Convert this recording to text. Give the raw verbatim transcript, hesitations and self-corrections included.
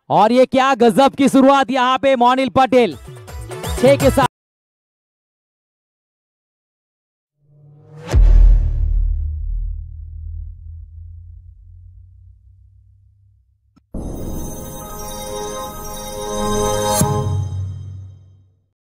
और ये क्या गजब की शुरुआत यहाँ पे मोनिल पटेल छह के साथ।